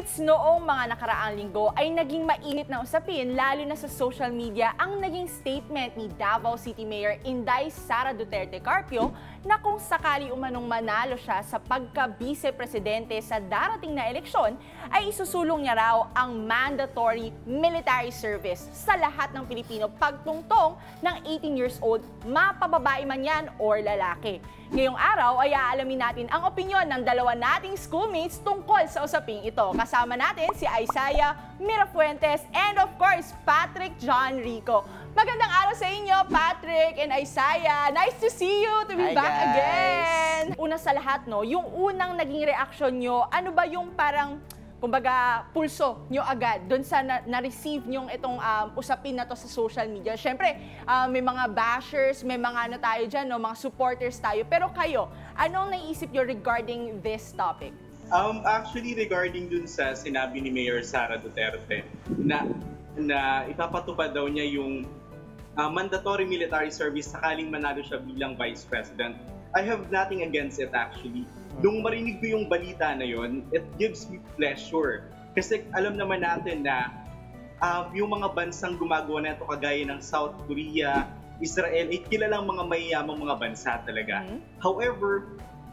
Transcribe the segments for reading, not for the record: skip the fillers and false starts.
Schoolmates, noong mga nakaraang linggo ay naging mainit na usapin lalo na sa social media ang naging statement ni Davao City Mayor Inday Sara Duterte Carpio na kung sakali umanong manalo siya sa pagka-vice-presidente sa darating na eleksyon ay isusulong niya raw ang mandatory military service sa lahat ng Pilipino pagtungtong ng 18 years old, mapababae man yan or lalaki. Ngayong araw ay aalamin natin ang opinyon ng dalawa nating schoolmates tungkol sa usaping ito. Kasama natin si Isaiah Mirafuentes and of course, Patrick John Rico. Magandang araw sa inyo, Patrick and Isaiah. Nice to see you, to be back again. Una sa lahat, no, yung unang naging reaction nyo, ano ba yung parang kumbaga, pulso nyo agad doon sa na-receive nyong itong usapin na to sa social media? Siyempre, may mga bashers, may mga ano tayo dyan, no, mga supporters tayo. Pero kayo, anong naisip nyo regarding this topic? Actually, regarding dun sa sinabi ni Mayor Sara Duterte na ipapatupad daw niya yung mandatory military service sakaling manalo siya bilang Vice President, I have nothing against it actually. Nung marinig ko yung balita na yon, it gives me pleasure. Kasi alam naman natin na yung mga bansang gumagawa na ito kagaya ng South Korea, Israel, ay kilalang mga mayayamang mga bansa talaga. However,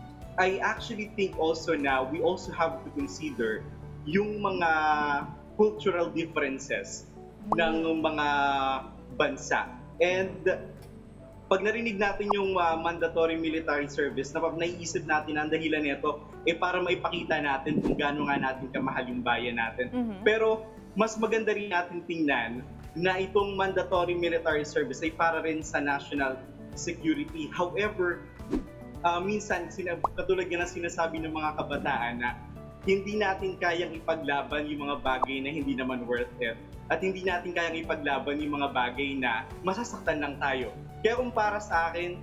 I actually think also na we also have to consider yung mga cultural differences ng mga bansa. And pag narinig natin yung mandatory military service, naiisip natin ang dahilan nito para maipakita natin kung gaano nga natin kamahal yung bayan natin. Pero mas maganda rin natin tingnan na itong mandatory military service ay para rin sa national security. However, minsan, katulad nga ng sinasabi ng mga kabataan na hindi natin kayang ipaglaban yung mga bagay na hindi naman worth it. At hindi natin kayang ipaglaban yung mga bagay na masasaktan lang tayo. Kaya kung para sa akin,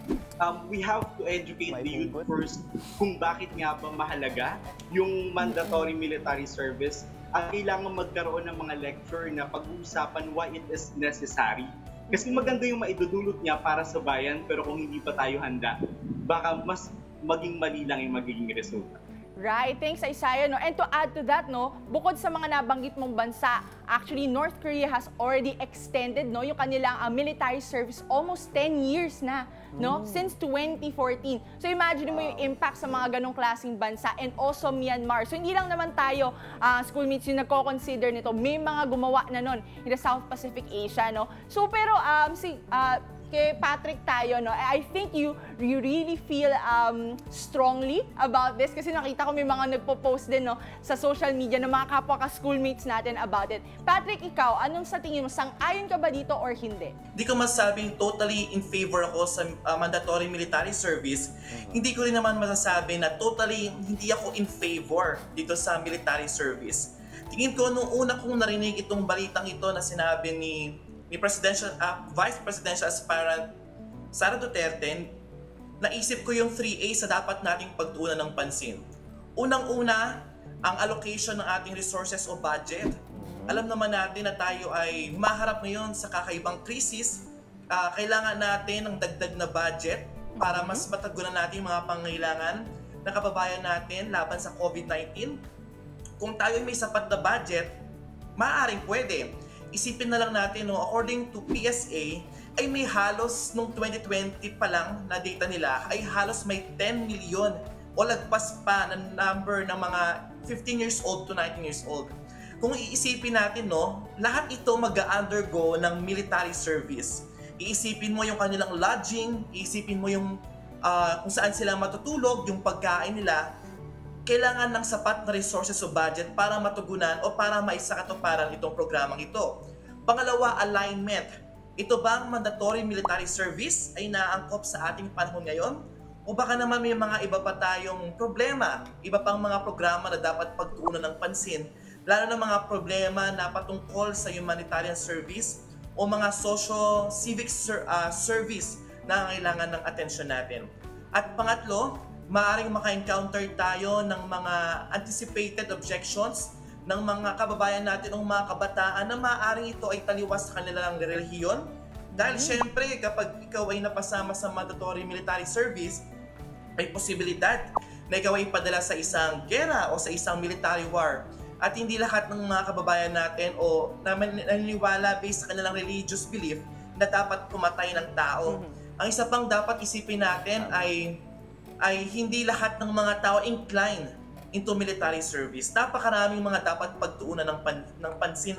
we have to educate the youth first kung bakit nga ba mahalaga yung mandatory military service at kailangan magkaroon ng mga lecture na pag-uusapan why it is necessary. Kasi maganda yung maidudulot niya para sa bayan, pero kung hindi pa tayo handa, baka mas maging mali lang yung magiging resulta. Right, thanks Isaiah. No? And to add to that, no, bukod sa mga nabanggit mong bansa, actually North Korea has already extended, no, yung kanilang military service almost 10 years na, no, since 2014. So imagine mo yung impact sa mga ganong klaseng bansa, and also Myanmar. So hindi lang naman tayo schoolmates yung nagko-consider nito, may mga gumawa na nun in the South Pacific Asia, no. So pero kay Patrick tayo, no, I think you really feel strongly about this kasi nakita ko may mga nagpo-post din, no, sa social media ng mga kapwa ka-schoolmates natin about it. Patrick, ikaw, anong sa tingin mo? Sang-ayon ka ba dito or hindi? Hindi ko masabing totally in favor ako sa mandatory military service. Hindi ko rin naman masasabi na totally hindi ako in favor dito sa military service. Tingin ko, nung una kong narinig itong balitang ito na sinabi ni Vice Presidential Aspirant Sara Duterte, naisip ko yung 3A sa dapat nating pagtuunan ng pansin. Unang-una, ang allocation ng ating resources o budget. Alam naman natin na tayo ay maharap ngayon sa kakaibang krisis. Kailangan natin ng dagdag na budget para mas matagunan natin mga pangangailangan ng kababayan natin laban sa COVID-19. Kung tayo may sapat na budget, maaaring pwede. Isipin na lang natin, no, according to PSA, ay may halos nung 2020 pa lang na data nila, ay halos may 10 million o lagpas pa na number ng mga 15 years old to 19 years old. Kung iisipin natin, no, lahat ito mag-undergo ng military service. Iisipin mo yung kanilang lodging, iisipin mo yung kung saan sila matutulog, yung pagkain nila. Kailangan ng sapat na resources o budget para matugunan o para maisakatuparan itong programang ito. Pangalawa, alignment. Ito bang mandatory military service ay naangkop sa ating panahon ngayon? O baka naman may mga iba pa tayong problema, iba pang mga programa na dapat pagtuunan ng pansin, lalo na mga problema na patungkol sa humanitarian service o mga socio-civic service na kailangan ng atensyon natin. At pangatlo, maaaring maka-encounter tayo ng mga anticipated objections ng mga kababayan natin o mga kabataan na maaaring ito ay taliwas sa kanilang relihiyon. Dahil syempre kapag ikaw ay napasama sa mandatory military service, may posibilidad na ikaw ay padala sa isang gera o sa isang military war at hindi lahat ng mga kababayan natin o naniniwala based sa kanilang religious belief na dapat pumatay ng tao. Ang isa pang dapat isipin natin ay hindi lahat ng mga tao inclined into military service. Napakaraming mga dapat pagtuunan ng pansin.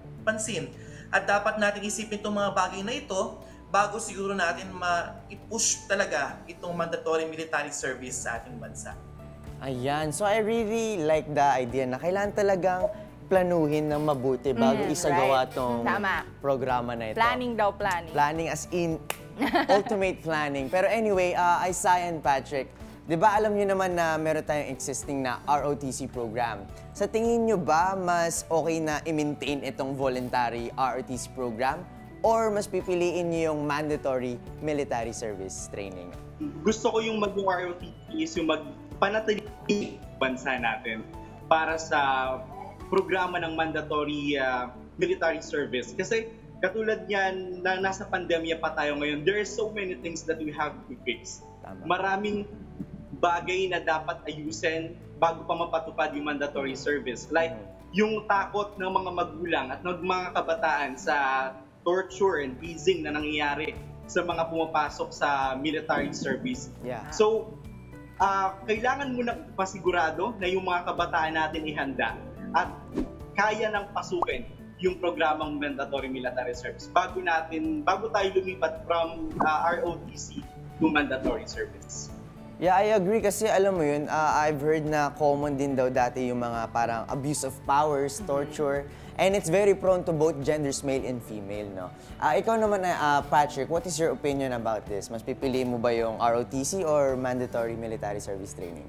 At dapat natin isipin itong mga bagay na ito bago siguro natin ma-push talaga itong mandatory military service sa ating bansa. Ayan. So I really like the idea na kailangan talagang planuhin ng mabuti bago isagawa right. tong Tama. programa na ito. Planning daw, planning. Planning as in ultimate planning. Pero anyway, Isaiah and Patrick, di ba alam niyo naman na meron tayong existing na ROTC program. Sa tingin niyo ba mas okay na i-maintain itong voluntary ROTC program or mas pipiliin niyo yung mandatory military service training? Gusto ko yung mag-ROTC is yung magpanatili bansa natin para sa programa ng mandatory military service. Kasi katulad niyan na nasa pandemya pa tayo ngayon, there are so many things that we have to fix. Tama. Maraming bagay na dapat ayusin bago pa mapatupad yung mandatory service. Like yung takot ng mga magulang at ng mga kabataan sa torture and teasing na nangyayari sa mga pumapasok sa military service. Yeah. So, kailangan mo na pasigurado na yung mga kabataan natin ihanda at kaya nang pasukin yung programang mandatory military service bago tayo lumipat from ROTC to mandatory service. Yeah, I agree kasi alam mo yun, I've heard na common din daw dati yung mga parang abuse of powers, torture, and it's very prone to both genders, male and female, no? Ikaw naman, Patrick, what is your opinion about this? Mas pipiliin mo ba yung ROTC or mandatory military service training?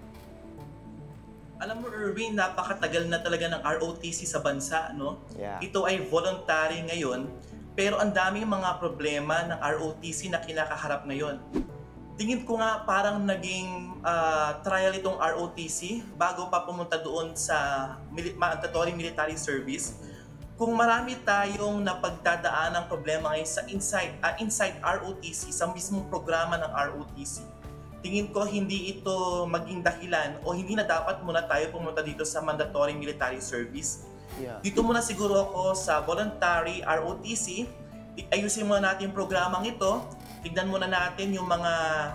Alam mo, Erwin, napakatagal na talaga ng ROTC sa bansa, no? Yeah. Ito ay voluntary ngayon, pero ang daming mga problema ng ROTC na kinakaharap ngayon. Tingin ko nga parang naging trial itong ROTC bago pa pumunta doon sa mandatory military service. Kung marami tayong napagdadaan ng problema ngayon sa inside ROTC, sa mismong programa ng ROTC, tingin ko hindi ito maging dahilan o hindi na dapat muna tayo pumunta dito sa mandatory military service. Yeah. Dito muna siguro ako sa voluntary ROTC. Ayusin muna natin yung programang ito. Tignan muna natin yung mga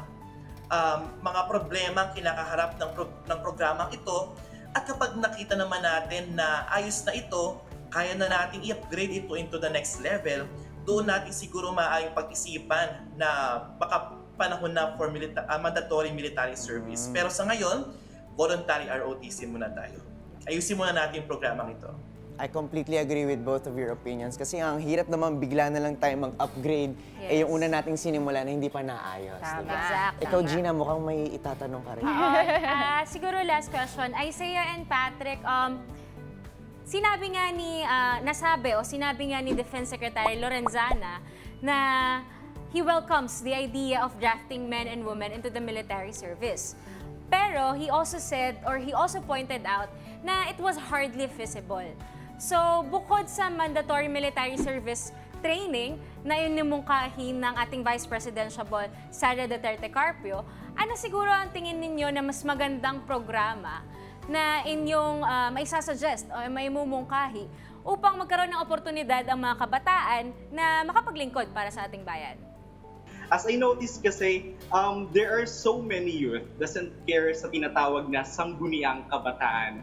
problema kinakaharap ng programang ito. At kapag nakita naman natin na ayos na ito, kaya na natin i-upgrade ito into the next level, doon natin siguro maaaring pag-isipan na baka panahon na for mandatory military service. Pero sa ngayon, voluntary ROTC muna tayo. Ayusin muna natin yung programang ito. I completely agree with both of your opinions kasi ang hirap naman bigla na lang tayo mag-upgrade yung una nating sinimula na hindi pa naayos. Tama. Diba? Exactly. Ikaw, Gina, mukhang may itatanong ka rin. Siguro last question, Isaiah and Patrick, sinabi nga ni Defense Secretary Lorenzana na he welcomes the idea of drafting men and women into the military service. Pero he also pointed out na it was hardly feasible. So, bukod sa mandatory military service training na inimungkahi ng ating Vice Presidential Sara Duterte Carpio, ano siguro ang tingin ninyo na mas magandang programa na inyong maisasuggest o maimumungkahi upang magkaroon ng oportunidad ang mga kabataan na makapaglingkod para sa ating bayan? As I noticed kasi, there are so many youth doesn't care sa tinatawag na sangguniang kabataan.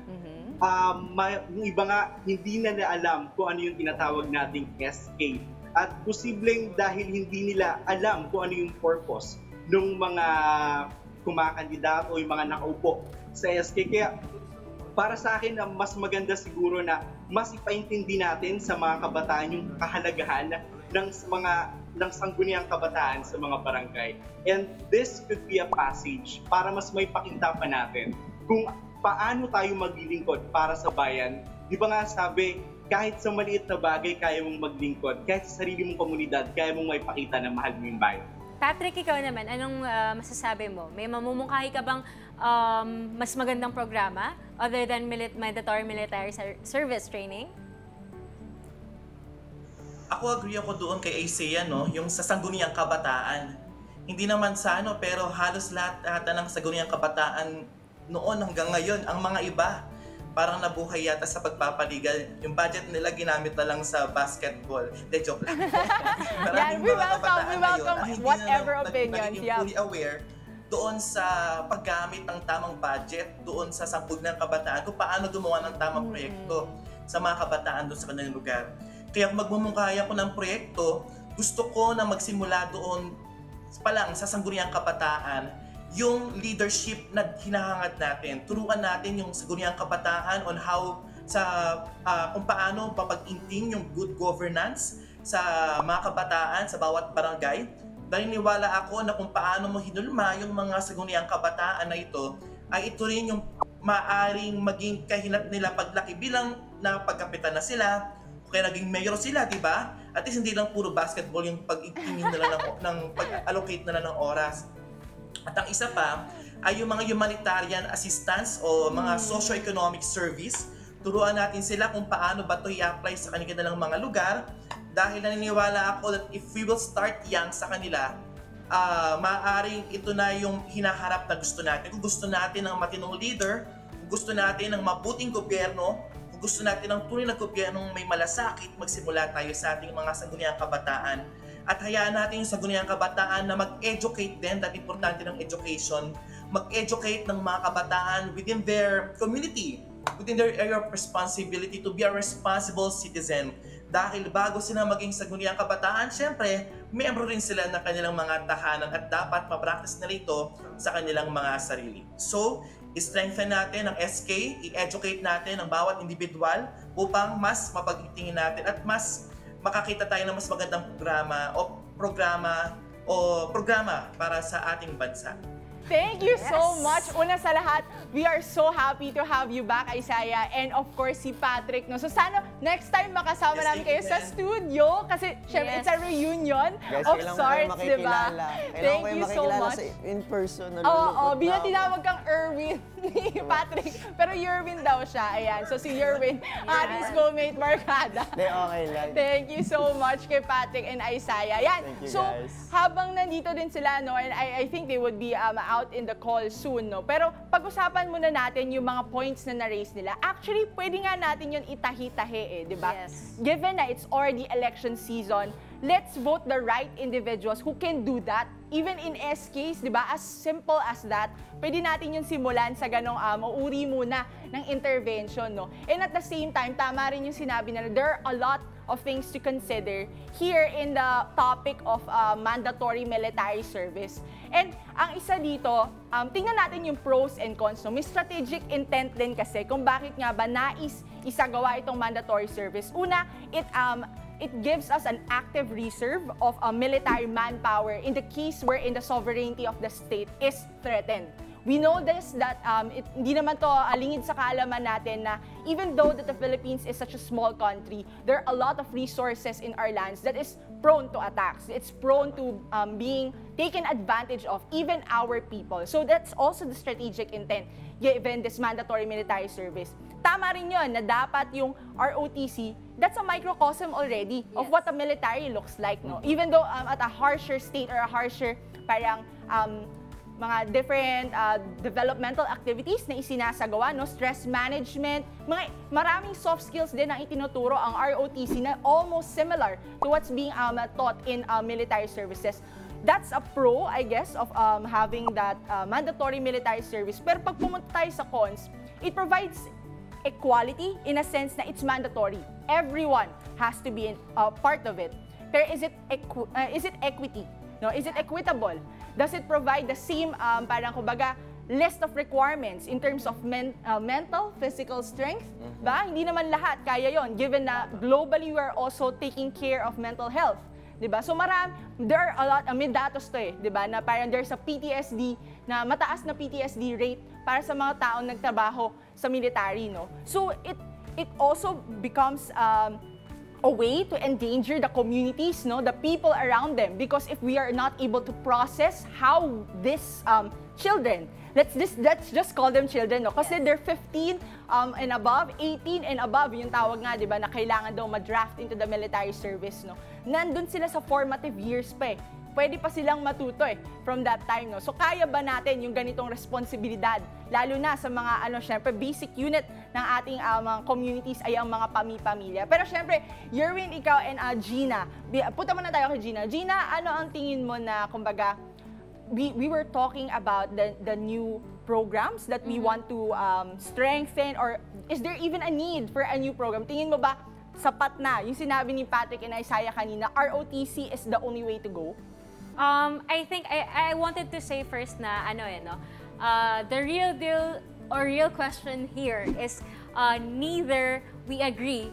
Yung iba nga, hindi na alam kung ano yung tinatawag nating SK. At posibleng dahil hindi nila alam kung ano yung purpose ng mga kumakandidato o yung mga nakaupo sa SK. Kaya para sa akin, mas maganda siguro na mas ipaintindi natin sa mga kabataan yung kahalagahan ng sangguniang kabataan sa mga barangay. And this could be a passage para mas may pakita pa natin kung paano tayo maglilingkod para sa bayan. Di ba nga sabi, kahit sa maliit na bagay, kaya mong maglingkod. Kahit sa sarili mong komunidad, kaya mong may pakita na mahal mo yung bayan. Patrick, ikaw naman, anong masasabi mo? May mamumungkahi ka bang mas magandang programa other than mandatory military service training? Ako agree ako doon kay Isaiah, no? Yung sa sangguniang kabataan. Hindi naman sa pero halos lahat ng sangguniang kabataan noon hanggang ngayon, ang mga iba, parang nabuhay yata sa pagpapaligal. Yung budget nila ginamit na lang sa basketball. De, joke lang. Yan, we welcome whatever opinions. Naging fully aware doon sa paggamit ng tamang budget, doon sa sampug ng kabataan, kung paano gumawa ng tamang proyekto sa mga kabataan doon sa kanilang lugar. Kaya kung magmumungkaya ko ng proyekto, gusto ko na magsimula doon pa lang sa sangguniang kabataan, yung leadership na hinahangad natin. Turuan natin yung sangguniang kabataan on how kung paano papag-inting yung good governance sa mga kabataan sa bawat barangay. Naniniwala ako na kung paano mo hinulma yung mga sangguniang kabataan na ito, ay ito rin yung maaring maging kahinat nila paglaki bilang na pagkapitan na sila, kaya naging mayor sila, di ba? At least hindi lang puro basketball yung pag-itingin nila ng pag-allocate nila ng oras. At ang isa pa ay yung mga humanitarian assistance o mga socio-economic service. Turuan natin sila kung paano ba ito i-apply sa kanilang mga lugar. Dahil naniniwala ako that if we will start young sa kanila, maaaring ito na yung hinaharap na gusto natin. Kung gusto natin ng matinong leader, kung gusto natin ng mabuting gobyerno, kung gusto natin ng tunay na gobyernong may malasakit, magsimula tayo sa ating mga sangguniang kabataan. At hayaan natin yung sangguniang kabataan na mag-educate din, dahil importante ng education, mag-educate ng mga kabataan within their community, within their area of responsibility to be a responsible citizen. Dahil bago sila maging sangguniang kabataan, syempre, miyembro rin sila ng kanilang mga tahanan at dapat ma-practice nila ito sa kanilang mga sarili. So, i-strengthen natin ang SK, i-educate natin ang bawat individual upang mas mapag-itingin natin at mas makakita tayo ng mas magandang programa para sa ating bansa. Thank you so much. Una sa lahat, we are so happy to have you back, Isaiah, and of course si Patrick. No? So sana next time makasama namin kayo sa studio kasi syempre it's a reunion of sorts, di ba? Thank you so much. In person. Oo, bilang tinawag kang Erwin ni Patrick, pero Yerwin daw siya. Ayan, so si Yerwin, ating schoolmate Marcada. Okay lang. Thank you so much kay Patrick and Isaiah. Yan. Thank you, So, guys. habang nandito din sila, no, and I think they would be out in the call soon, no. Pero pag-usapan muna natin yung mga points na na-raise nila. Actually, pwede nga natin yun itahi-tahi, di ba? Yes. Given na it's already election season, let's vote the right individuals who can do that. Even in SKs, di ba? As simple as that, pwede natin yung simulan sa ganong uri muna ng intervention, no? And at the same time, tama rin yung sinabi na there are a lot of things to consider here in the topic of mandatory military service. And ang isa dito, tingnan natin yung pros and cons. No? May strategic intent din kasi kung bakit nga ba nais isagawa itong mandatory service. Una, it gives us an active reserve of military manpower in the case wherein the sovereignty of the state is threatened. We know this that hindi naman to lingid sa kaalaman natin na even though that the Philippines is such a small country, there are a lot of resources in our lands that is prone to attacks. It's prone to being taken advantage of, even our people. So that's also the strategic intent given this mandatory military service. Tama rin yun na dapat yung ROTC, that's a microcosm already of what a military looks like. No? Even though at a harsher state or a harsher parang mga different developmental activities na isinasagawa, no? Stress management, maraming soft skills din ang itinuturo ang ROTC na almost similar to what's being taught in military services. That's a pro, I guess, of having that mandatory military service. Pero pag pumunta tayo sa cons, it provides equality in a sense na it's mandatory. Everyone has to be part of it. Pero is it equity? No? Is it equitable? Does it provide the same parang kumbaga list of requirements in terms of mental, physical strength? Ba? Hindi naman lahat kaya yon given na globally we are also taking care of mental health. Diba? So there are a lot, may datos to diba? Na parang there's a PTSD, na mataas na PTSD rate para sa mga taong nagtrabaho sa military, no? So it also becomes a way to endanger the communities, no, the people around them. Because if we are not able to process how this children, let's just call them children, no, kasi they're 15 and above, 18 and above, yung tawag nga, di ba, na kailangan daw ma-draft into the military service, no. Nandun sila sa formative years pa pwede pa silang matuto from that time, no? So kaya ba natin yung ganitong responsibilidad, lalo na sa mga syempre basic unit ng ating mga communities ay ang mga pamilya. Pero syempre, Yerwin, ikaw and Gina, punta muna tayo kay Gina. Gina, ano ang tingin mo na kumbaga we were talking about the new programs that we want to strengthen, or is there even a need for a new program? Tingin mo ba sapat na yung sinabi ni Patrick and Isaiah kanina, ROTC is the only way to go? I think I wanted to say first na the real deal or real question here is neither we agree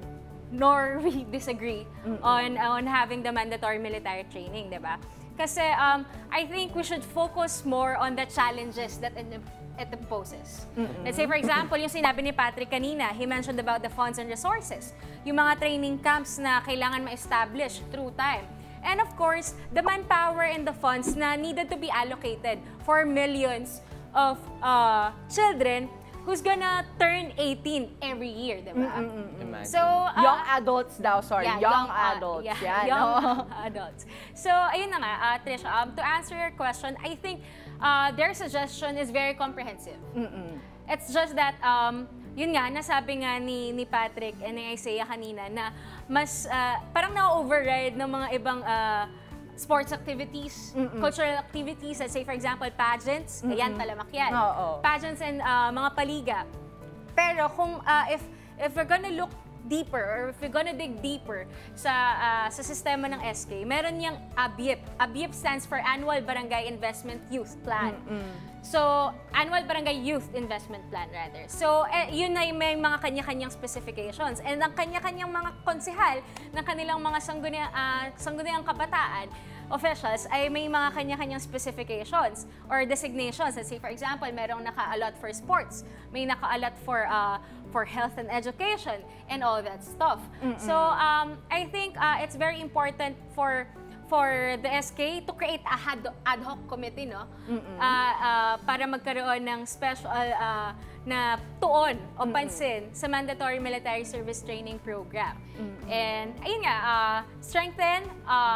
nor we disagree on having the mandatory military training, di ba? Kasi I think we should focus more on the challenges that it imposes. Let's say, for example, yung sinabi ni Patrick kanina, he mentioned about the funds and resources. Yung mga training camps na kailangan ma-establish through time. And of course, the manpower and the funds na needed to be allocated for millions of children who's gonna turn 18 every year, di ba? Imagine. So, Young adults daw, sorry. yeah, young adults. young adults. So, ayun na nga, Trish, to answer your question, I think their suggestion is very comprehensive. It's just that, yun nga, nasabi nga ni Patrick and ni Isaiah kanina na mas parang na-override ng mga ibang sports activities, cultural activities, let's say for example, pageants, ayan, talamak yan. Pageants and mga paliga. Pero kung if we're gonna look deeper or if we're gonna dig deeper sa sistema ng SK, meron niyang ABIP. ABIP stands for Annual Barangay Investment Youth Plan. So, Annual Barangay Youth Investment Plan rather. So, yun na may mga kanya-kanyang specifications. And ang kanya-kanyang mga konsehal ng kanilang mga sangguniang kabataan, officials, ay may mga kanya-kanyang specifications or designations. Let's say, for example, merong naka-allot for sports, may naka-allot for health and education, and all that stuff. So, I think it's very important for the SK to create a ad hoc committee, no? Para magkaroon ng special na tuon o pansin sa mandatory military service training program. And ayun nga, strengthen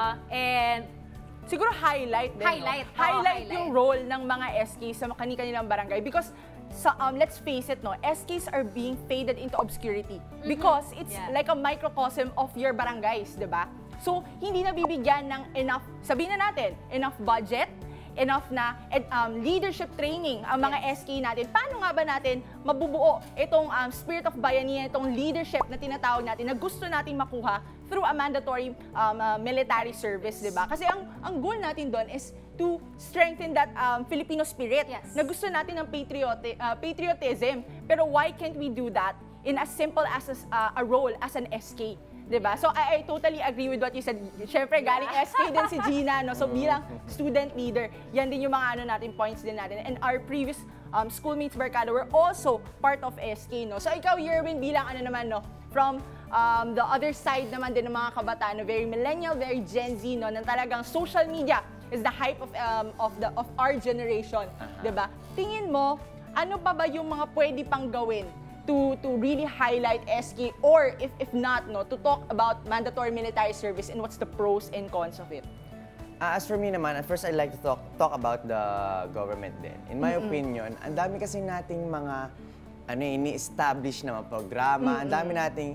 and siguro highlight din, highlight yung role ng mga SK sa kanilang barangay, because let's face it, no, SKs are being faded into obscurity because it's like a microcosm of your barangays, di ba? So, hindi na bibigyan ng enough, sabihin na natin, enough budget, enough na leadership training ang mga SK natin. Paano nga ba natin mabubuo itong spirit of bayanihan, itong leadership na tinatawag natin na gusto natin makuha through a mandatory military service, di ba? Kasi ang goal natin doon is to strengthen that Filipino spirit na gusto natin ng patriotism. Pero why can't we do that in as simple as a role as an SK? Diba? So I totally agree with what you said. Siyempre, galing SK din si Gina, no? So bilang student leader, yan din yung mga points din natin. And our previous schoolmates, Barkada, were also part of SK, no? So ikaw, Yerwin, bilang no? From the other side naman din ng mga kabataan, no? Very millennial, very Gen Z, no? Na talagang social media is the hype of our generation, diba? Tingin mo, ano pa ba yung mga pwede pang gawin to really highlight SK, or if not, no, to talk about mandatory military service and what's the pros and cons of it? As for me naman, at first I'd like to talk about the government din. In my opinion, ang dami kasi nating mga ini-establish na mga programa, ang dami nating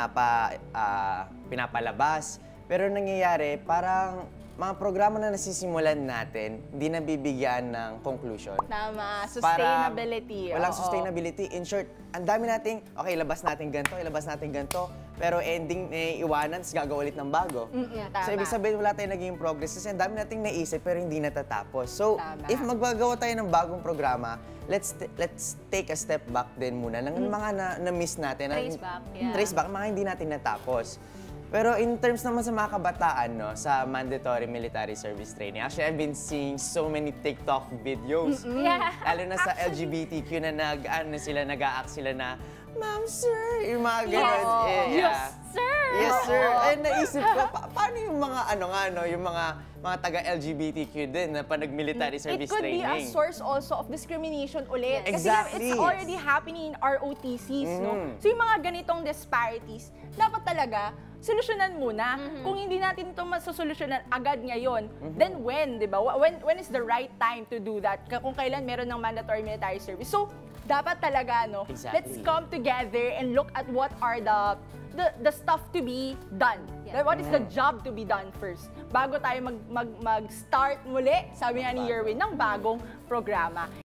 pinapalabas, pero nangyayari parang mga programa na nasisimulan natin, hindi nabibigyan ng conclusion. Tama, sustainability. Walang sustainability. In short, ang dami nating, okay, ilabas natin ganito, pero ending iwanan, tapos gagawa ulit ng bago. So, ibig sabihin, wala tayong naging progress kasi ang dami nating naisip pero hindi natatapos. So, if maggagawa tayo ng bagong programa, let's take a step back din muna ng mga na-miss natin. Trace back, mga hindi natin natapos. Pero in terms naman sa mga kabataan, no, sa mandatory military service training, actually, I've been seeing so many TikTok videos. Lalo na sa LGBTQ na nag-a-act sila na, Ma'am, sir, yung mga ganun. Yes, sir! Yes, sir! And naisip ko, paano yung mga yung mga taga-LGBTQ din na nag-military service training? It could be a source also of discrimination ulit. Exactly. Kasi it's already happening in ROTCs, no? So yung mga ganitong disparities, dapat talaga solusyonan muna. Kung hindi natin ito masosolusyonan agad ngayon, then when, di ba? When is the right time to do that? Kung kailan meron ng mandatory military service. So, dapat talaga, no? Exactly. Let's come together and look at what are the stuff to be done. Yeah. What is the job to be done first? Bago tayo mag-start muli, sabi nga ni Yerwin, ng bagong programa.